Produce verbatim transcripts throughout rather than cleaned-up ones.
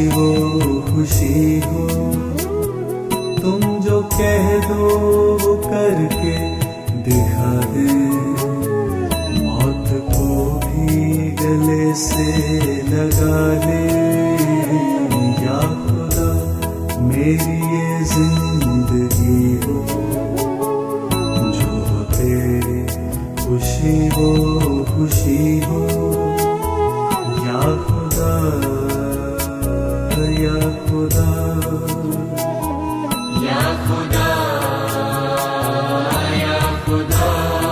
वो खुशी हो, तुम जो कह दो वो करके दिखा दे। मौत को भी गले से लगा ले, या खुदा मेरी ये जिंदगी हो, जो तेरी खुशी वो खुशी हो। या खुदा या खुदा या खुदा या खुदा।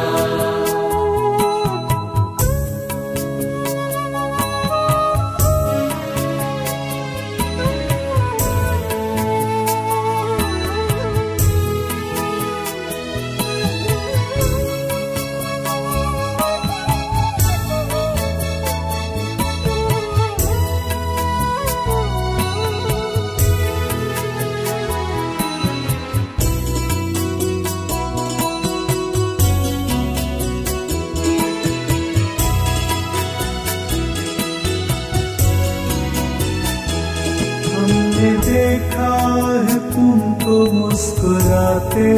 हमने देखा है तुमको मुस्कुराते,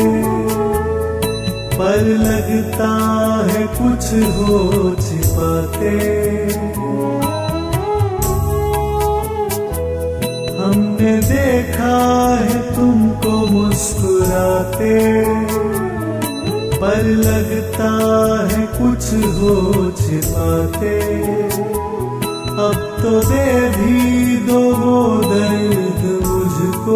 पर लगता है कुछ हो छिपाते। हमने देखा है तुमको मुस्कुराते, पर लगता है कुछ हो छिपाते। अब तो दे भी दो वो दर्द मुझको,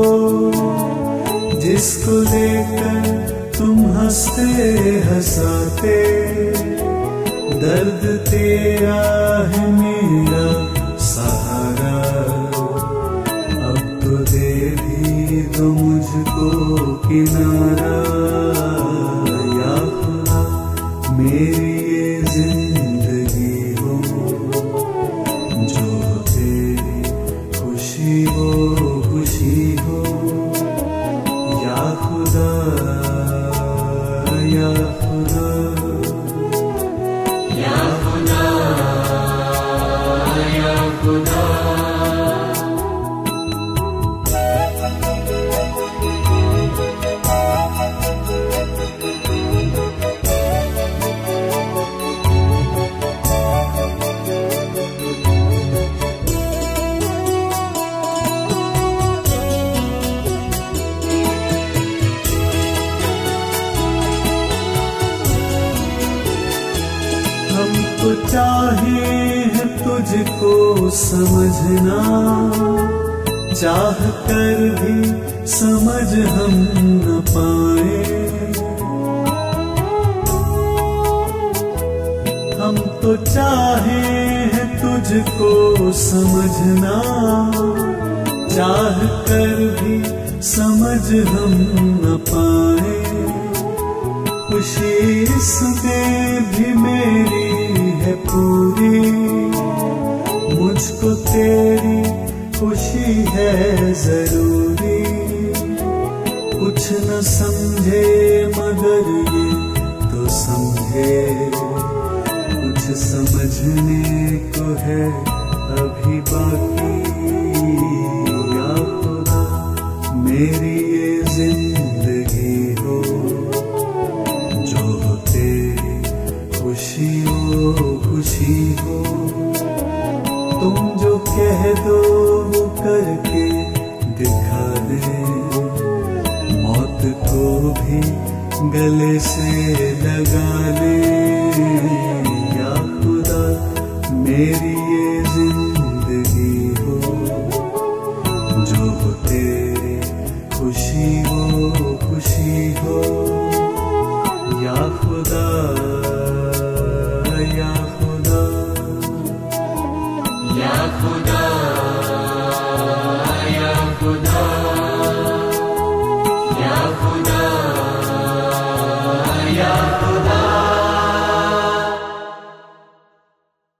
जिसको लेकर तुम हंसते हंसाते। दर्द तेरा है मेरा सहारा, अब तो दे भी दो मुझको किनारा। या खुदा मेरी ये जिंदगी हो, जो तेरी खुशी वो खुशी हो। या खुदा या खुदा या खुदा या खुदा। हमको चाहे है तुझको समझना, चाह कर भी समझ हम न पाए। हम तो चाहे है तुझको समझना, चाह कर भी समझ हम न पाए। खुशी इसमें भी मेरी है पूरी, मुझको तेरी खुशी है जरूरी। कुछ न समझे मगर ये तो समझे, कुछ समझने को है अभी बाकी। या खुदा मेरी ये जिंदगी हो, जो तेरी खुशी हो खुशी हो। तुम जो कह दो वो करके दिखा दे। मौत को भी गले से लगा ले। या खुदा मेरी ये जिंदगी हो, जो तेरी खुशी हो खुशी हो। या खुदा या खुदा या खुदा।